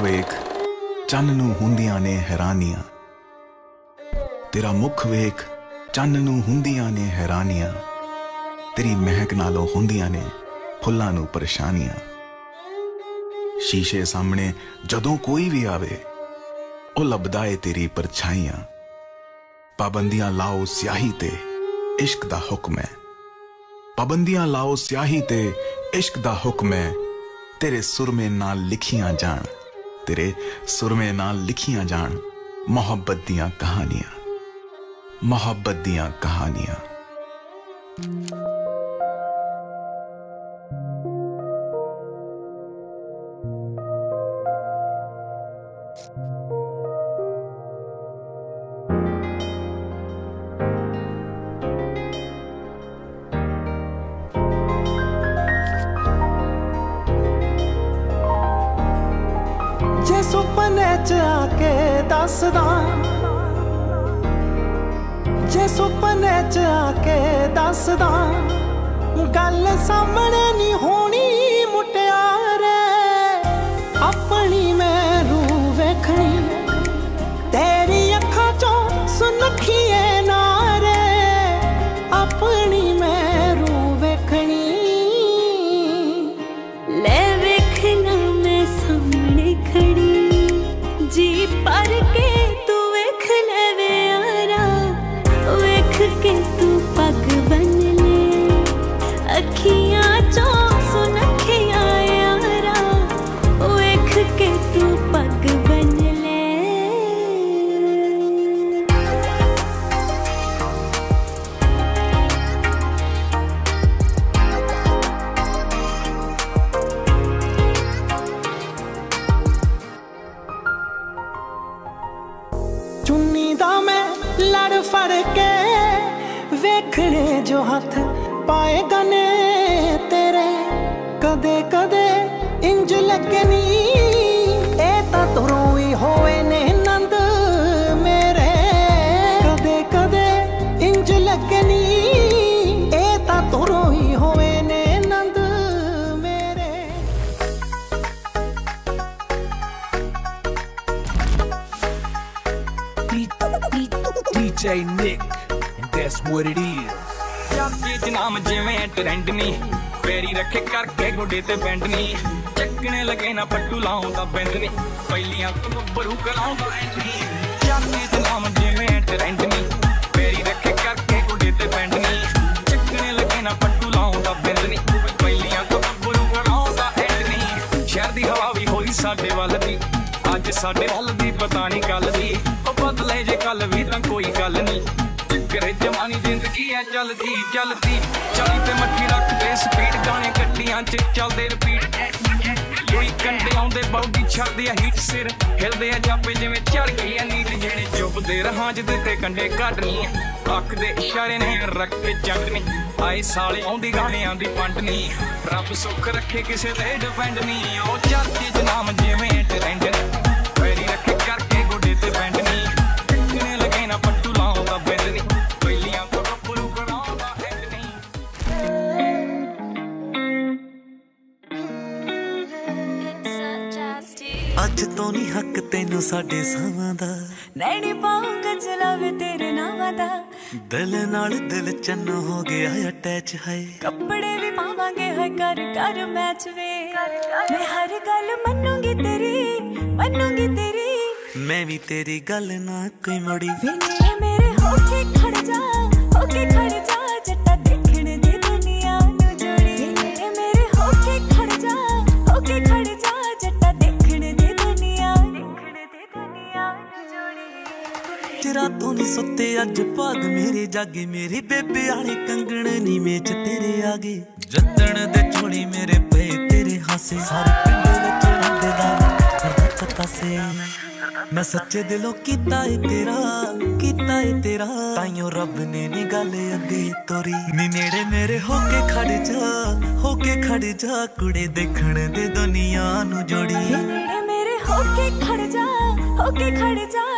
ਵੇਖ ਚੰਨ ਨੂੰ ਹੁੰਦੀਆਂ ਨੇ ਹੈਰਾਨੀਆਂ, ਤੇਰਾ ਮੁਖ ਵੇਖ ਚੰਨ ਨੂੰ ਹੁੰਦੀਆਂ ਨੇ ਹੈਰਾਨੀਆਂ, ਤੇਰੀ ਮਹਿਕ ਨਾਲੋਂ ਹੁੰਦੀਆਂ ਨੇ ਫੁੱਲਾਂ ਨੂੰ ਪਰੇਸ਼ਾਨੀਆਂ। ਸ਼ੀਸ਼ੇ ਸਾਹਮਣੇ ਜਦੋਂ ਕੋਈ ਵੀ ਆਵੇ ਉਹ ਲੱਭਦਾ ਏ ਤੇਰੀ ਪਰਛਾਈਆਂ। ਪਾਬੰਦੀਆਂ ਲਾਓ ਸਿਆਹੀ ਤੇ ਇਸ਼ਕ ਦਾ ਹੁਕਮ ਹੈ, ਪਾਬੰਦੀਆਂ ਲਾਓ ਸਿਆਹੀ ਤੇ ਇਸ਼ਕ ਦਾ ਹੁਕਮ ਹੈ। ਤੇਰੇ ਸੁਰਮੇ ਨਾਲ ਲਿਖੀਆਂ ਜਾਣ, ਤੇਰੇ ਸੁਰਮੇ ਨਾਲ ਲਿਖੀਆਂ ਜਾਣ ਮੁਹੱਬਤ ਦੀਆਂ ਕਹਾਣੀਆਂ, ਮੁਹੱਬਤ ਦੀਆਂ ਕਹਾਣੀਆਂ। जे सुपने च आके दसदा, जे सुपने च आके दसदा, गल सामने नहीं होनी मुटियारे। अपनी मैं रूह वेखनी तेरी अखां चों सुनखिए नारे। अपनी मैं रूह वेखनी ले वेखना मैं सामने खड़ी, जी पर के तू वेख ले वे यारा, वेख के तू पग बन ले अखियां चों सुनखियां यारा, वेख के तू पग बन ले। चुन्नी दा मैं लड़ फड़ के वेखने जो हथ पाएगा ने तेरे, कदे कदे इंज लगनी ए तां तुरों ही होए ने नंद मेरे। कदे कदे इंज लगनी ए तां तुरों ही होए ने नंद मेरे। DJ Nick, and that's what it is. ਚਾਚੇ ਚ ਨਾਮ ਜਿਵੇਂ ਟ੍ਰੈਂਡ ਨੀ, ਫੇਰੀ ਰੱਖੇ ਕਰਕੇ ਗੋਡੇ ਤੇ ਬੈਂਡ ਨੀ, ਚੱਕਣੇ ਲਗੇ ਨਾ ਪੱਟੂ ਲਾਉਂਦਾ ਬੈਂਡ ਨੀ, ਪਹਿਲੀਆਂ ਤੋਂ ਬੱਬਰੂ ਕਰਾਉਂਦਾ ਐਂਟਰੀ। ਚਾਚੇ ਚ ਨਾਮ ਜਿਵੇਂ ਟ੍ਰੈਂਡ ਨੀ, ਫੇਰੀ ਰੱਖੇ ਕਰਕੇ ਗੋਡੇ ਤੇ ਬੈਂਡ ਨੀ, ਚੱਕਣੇ ਲਗੇ ਨਾ ਪੱਟੂ ਲਾਉਂਦਾ ਬੈਂਡ ਨੀ, ਪਹਿਲੀਆਂ ਤੋਂ ਬੱਬਰੂ ਕਰਾਉਂਦਾ ਐਂਟਰੀ। ਸ਼ਹਿਰ ਦੀ ਹਵਾ ਵੀ ਹੋਈ ਸਾਡੇ ਵੱਲ ਦੀ, ਅੱਜ ਸਾਡੇ ਵੱਲ ਦੀ ਪਤਾ ਨਹੀਂ ਕੱਲ ਦੀ, ਉਹ ਬਦਲੇ ਜੇ ਕੱਲ ਵੀ ਤਾਂ ਕੋਈ ਗੱਲ ਨਹੀਂ। ਚੱਕਰੇ ਜਵਾਨੀ ਜ਼ਿੰਦਗੀ ਐ ਚੱਲਦੀ ਚੱਲਦੀ, 40 ਤੇ ਮੱਠੀ ਰੱਖਦੇ ਸਪੀਡ, ਗਾਣੇ ਗੱਡੀਆਂ ਚ ਚੱਲਦੇ ਰਿਪੀਟ। ਕੋਈ ਕੰਡੇ ਆਉਂਦੇ ਬਾਉਡੀ ਛੱਡਦੇ ਆ ਹੀਟ ਸਿਰ, ਹਿਲਦੇ ਆ ਜਾਪੇ ਜਿਵੇਂ ਚੜ ਗਈ ਆ ਨੀਟ। ਜਿਹੜੇ ਚੁੱਪਦੇ ਰਹਾਂ ਚ ਦਿੱਤੇ ਕੰਡੇ ਕੱਢਣੀ, ਅੱਖ ਦੇ ਇਸ਼ਾਰੇ ਨੇ ਰੱਖ ਕੇ ਚੱਕਣੀ। ਆਏ ਸਾਲੇ ਆਉਂਦੀ ਗਾਣਿਆਂ ਦੀ ਪੰਡ ਨੀ, ਰੱਬ ਸੁੱਖ ਰੱਖੇ ਕਿਸੇ ਤੇ ਡਿਪੈਂਡ ਨੀ। ਉਹ ਚਾਚੇ ਚ ਨਾਮ ਜਿਵੇਂ ਟ੍ਰੈਂਡ, ਫੇਰੀ ਰੱਖੇ ਕਰਕੇ ਗੋਡੇ ਤੇ ਬੈਂਡ ਨੀ, ਚੱਕਣੇ ਲਗੇ ਨਾ ਪੱਟੂ ਲਾਉਂਦਾ ਬੈਂਡ ਨੀ, ਪਹਿਲੀਆਂ ਤੋਂ ਗੱਭਰੂ ਕਰਾਉਂਦਾ ਐਂਡ ਨੀ। ਅੱਜ ਤੋਂ ਨਹੀਂ ਹੱਕ ਤੈਨੂੰ ਸਾਡੇ ਸਾਵਾਂ ਦਾ, नैनी पाऊंगा चलावे तेरे नावा दा, ਦਿਲ ਨਾਲ ਦਿਲ ਚੰਨ ਹੋ ਗਿਆ ਅਟੈਚ ਹੈ। कपड़े भी पावांगे है कर कर मैच वे, मैं हर गल मनूंगी तेरी, मनूंगी तेरी। ਮੈਂ ਵੀ ਤੇਰੀ ਗੱਲ ਨਾ ਕੋਈ ਮੋੜੀ। वे नेड़े मेरे होके खड़ जा, होके खड़ जा, जट्टा देखने दे दुनिया नू जोड़ी। वे नेड़े मेरे होके खड़ जा, होके खड़ जा, जट्टा देखने दे दुनिया, देखने दे दुनिया नू जोड़ी। ਤੇਰਾ ਤੋਂ ਨਹੀਂ ਸੁੱਤੇ ਅੱਜ ਭਾਗ ਮੇਰੇ ਜਾਗੇ, ਮੇਰੇ ਬੇਬੇ ਵਾਲੇ ਕੰਗਣ ਨੀ ਮੇਚ ਤੇਰੇ ਆ ਗਏ। ਜੱਦਣ ਦੇ ਝੋਲੀ ਮੇਰੇ ਪਏ ਤੇਰੇ ਹਾਸੇ, ਸਾਰੇ ਪਿੰਡ ਵਿੱਚ ਰਹਿੰਦੇ ਦਾ ਕਰਦਾ ਪਤਾ ਸੇ। ਮੈਂ ਸੱਚੇ ਦਿਲੋਂ ਕੀਤਾ ਏ ਤੇਰਾ, ਕੀਤਾ ਏ ਤੇਰਾ, ਤਾਈਓ ਰੱਬ ਨੇ ਨੀ ਗੱਲ ਅੱਗੇ ਤੋਰੀ। ਨੀ ਨੇੜੇ ਮੇਰੇ ਹੋ ਕੇ ਖੜ ਜਾ, ਹੋ ਕੇ ਖੜ ਜਾ, ਕੁੜੇ ਦੇਖਣ ਦੇ ਦੁਨੀਆ ਨੂੰ ਜੋੜੀ। ਵੇ ਨੇੜੇ ਮੇਰੇ ਹੋਕੇ ਖੜ ਜਾ, ਹੋਕੇ ਖੜ ਜਾ,